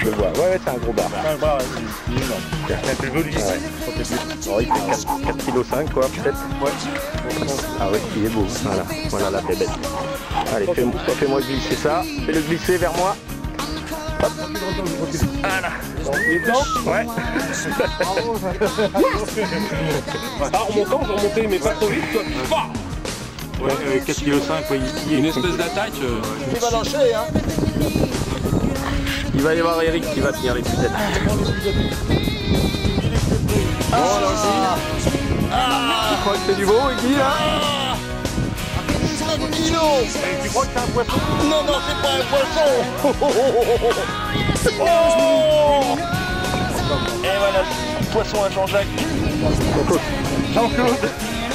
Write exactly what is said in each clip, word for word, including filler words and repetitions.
le vois. Ouais, ouais, c'est un gros bar. C'est un bar, il est énorme. C'est un peu joli. Ouais. Oh, il fait quatre virgule cinq kilos quoi, peut-être. Ouais. Ah oui, il est beau. Voilà, voilà la bébête. Allez, fais-moi fais glisser ça. Fais-le glisser vers moi. Hop. Voilà. Il est dedans? Ouais. Ah, remontant, je remontais, mais pas trop vite, toi. Ouais, euh, quatre virgule cinq kilos, ouais, il, il Une espèce d'attaque. Euh... Il va lâcher, hein. Il va y avoir Eric qui va tenir les pucettes. Oh là aussi. Tu crois que c'est du beau, Iggy, là? cinq kilos. Tu crois que c'est un poisson? Non, non, c'est pas un poisson. Oh et voilà, poisson à Jean-Jacques. Jean-Claude.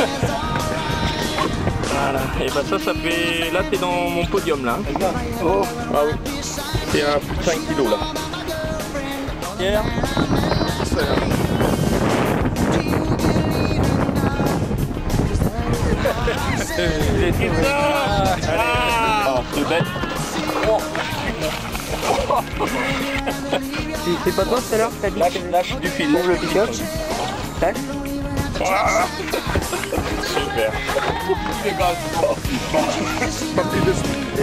Voilà, et bah ça, ça fait... Là, t'es dans mon podium, là. Oh, ah oui. C'est à plus de cinq kilos, là. Hier. J'ai dit ça. Ah, c'est bête. C'est pas toi tout à l'heure qui t'as dit Lâche, lâche du fil. le pick-up. Lâche. Super. Pas plus de...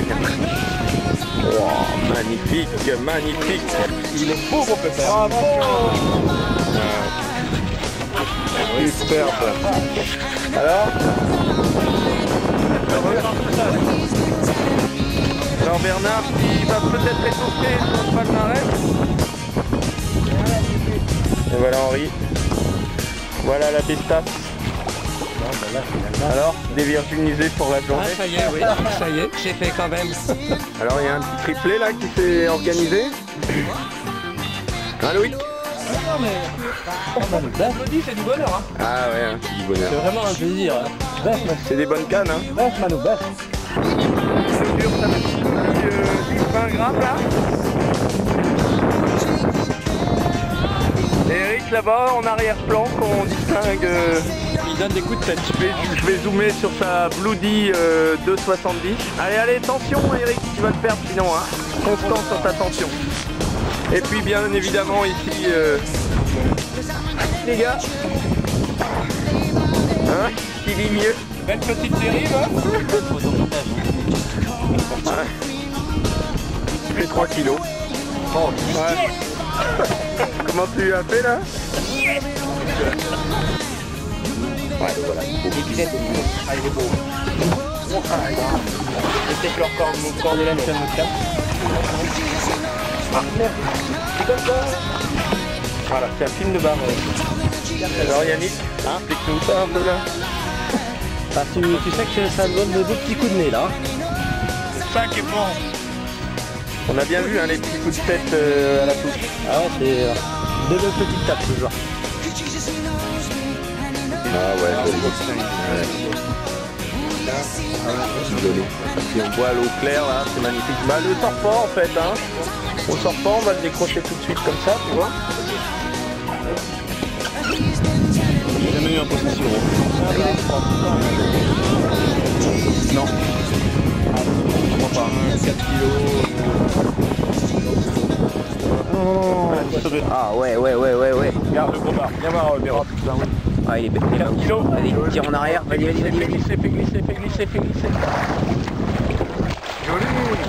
Wow, magnifique, magnifique. Il est beau, mon pépère. Superbe. Alors Jean-Bernard qui va peut-être étoffer son palmarès. Et voilà Henri. Voilà la pistache. Alors, dévirginisé pour la journée. Ah ça y est, oui, ça y est, j'ai fait quand même. Alors il y a un petit triplé là qui s'est organisé. Hein Loïc? Non mais, je dis c'est du bonheur hein. Ah ouais, hein, c'est du bonheur. C'est vraiment un plaisir. Hein. C'est des bonnes cannes hein. Bœuf, Mano, bœuf. Mesure ça fait dix vingt grammes là. Et Eric là-bas en arrière-plan qu'on distingue. Euh, Il donne des coups de tête. je, vais, je vais zoomer sur sa Bloody euh, deux soixante-dix. Allez, allez, tension Eric, tu vas le perdre sinon. Hein. Constant sur ta tension. Et puis bien évidemment ici, euh, les gars. Hein, qui vit mieux. Belle petite dérive, hein. Ouais. Tu fais trois kilos. Oh, ouais. Comment tu as fait là? Ouais, voilà. Les pilettes, ah, il est beau. C'est peut-être leur corps, mon corps de laine, ça me tape. Ah merde, c'est comme ça. Voilà, c'est un film de bar. Alors Yannick, hein, explique-nous ça un peu là. Bah, tu, tu sais que ça me donne de beaux petits coups de nez là. C'est ça qui est bon. On a bien vu hein, les petits coups de tête euh, à la touche. Ah ouais, c'est euh, deux belles petites tapes ce genre. Ah ouais, joli. Si on boit à l'eau claire là, c'est magnifique. Bah le sort pas en fait hein. On sort pas, on va le décrocher tout de suite comme ça, tu vois. J'ai jamais eu un possession. Non. Je crois pas. quatre kilos. Ah ouais, ouais, ouais, ouais, ouais. Regarde le gros bar. Viens voir, Béra. Ah il est bête. quatre kilos. Vas-y, tire en arrière. Vas-y, vas-y, vas-y. Fais glisser, fais glisser, fais glisser, fais glisser. Joli.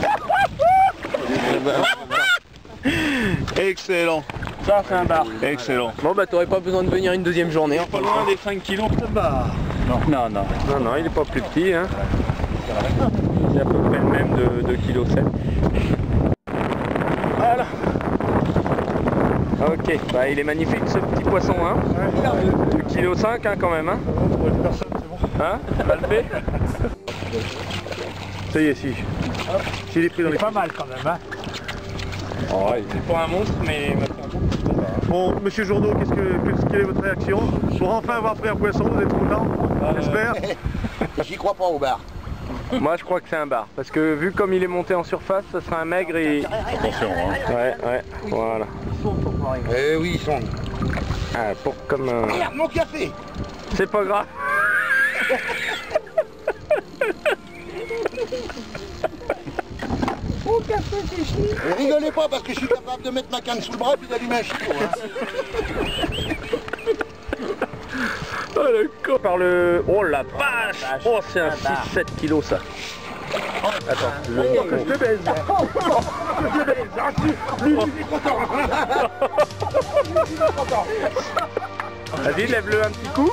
Excellent. Ça, c'est un bar. Excellent. Bon bah t'aurais pas besoin de venir une deuxième journée. Hein. Pas loin des cinq kilos de bar. Non, non, non. Non, non, il est pas plus petit. Hein. Il est à peu près le même de deux virgule sept kilos. Voilà. Ok, bah il est magnifique ce petit poisson. Hein. deux virgule cinq kilos hein, quand même. Hein. Pour une personne, c'est bon. Hein, pas le fait. Ça y est, si. S'il est pris dans les... Pas mal quand même, hein. Oh, c'est pas un monstre, mais... Bon, monsieur Journeau, qu'est-ce que, qu'est-ce quelle est votre réaction? Pour enfin avoir pris un poisson, vous êtes content? euh... J'espère. J'y crois pas au bar. Moi je crois que c'est un bar, parce que vu comme il est monté en surface, ce sera un maigre et... Attention, hein. Ouais, ouais, voilà. Eh oui, ils sont. Ah, pour comme un... Merde, mon café. C'est pas grave. Et rigolez pas parce que je suis capable de mettre ma canne sous le bras et puis d'allumer un chiot. Hein. Oh le con par le... Oh la vache. Oh c'est un six sept kilos ça. Attends, le... Je te baise, moi. Je te baise. Ah, si. Lui, il est content. Lui, il est content. Vas-y, lève-le un petit coup.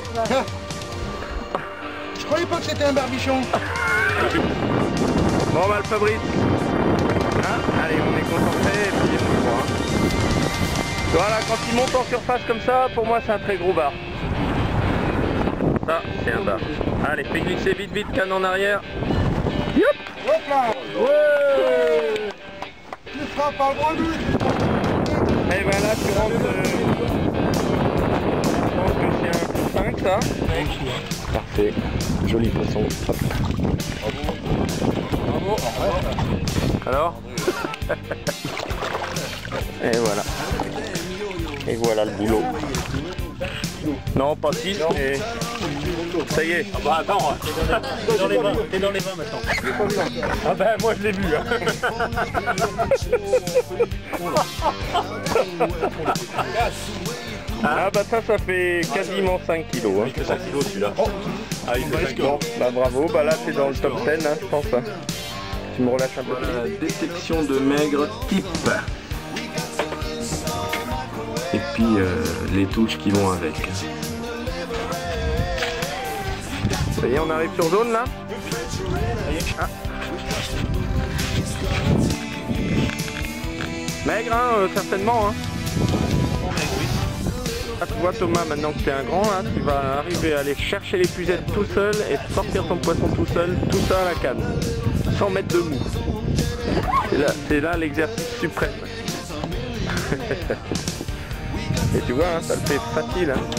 Je croyais pas que c'était un barbichon. Bon bah le Fabrice. Hein, allez, on est concentré et puis on voit. Voilà, quand il monte en surface comme ça, pour moi c'est un très gros bar. Ça, c'est un bar. Allez, fais glisser vite vite, canne en arrière. Yop. Hop là. Ouais. Tu feras pas loin de lui. Et voilà, tu rentres... Euh... Je pense que c'est un cinq ça. Parfait, joli poisson. Hop. Bravo. Alors. Et voilà. Et voilà le boulot. Non, pas six, mais ça y est. Ah bah attends, t'es dans les vins, t'es dans les vins maintenant. Ah ben moi je l'ai vu. Hein. Ah bah ça, ça fait quasiment cinq kilos. Hein. Il fait cinq kilos celui-là. Ah il fait cinq kilos. Bon, bah bravo, bah là t'es dans le top dix, hein, je pense. Hein. Tu me relâches un peu. Voilà, détection de maigre type. Et puis euh, les touches qui vont avec. Ça y est, on arrive sur jaune là. Ah. Maigre, hein, euh, certainement. Hein. Ah, tu vois Thomas, maintenant que tu es un grand, hein, tu vas arriver à aller chercher les puzettes tout seul et sortir ton poisson tout seul, tout ça à la canne, sans mettre de mou. C'est là, c'est là l'exercice suprême. Et tu vois, hein, ça le fait facile. Hein.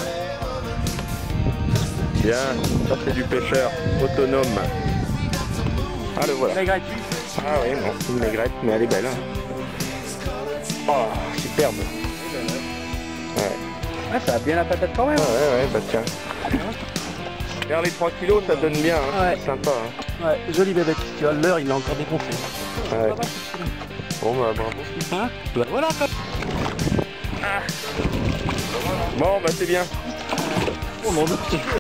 Bien, ça c'est du pêcheur autonome. Ah le voilà. Maigrette. Ah oui, non, c'est une maigrette, mais elle est belle. Hein. Oh, superbe. Ouais. Ah, ça a bien la patate quand même. Ah ouais, ouais, bah tiens. Vers les trois kilos, ça donne bien, hein. Ouais. C'est sympa. Hein. Ouais, jolie bébête. Tu vois, l'heure, il l'a encore défoncé. Ouais. Bon bah bravo. Hein bah, voilà. Ah. Bon bah c'est bien. Oh mon Dieu.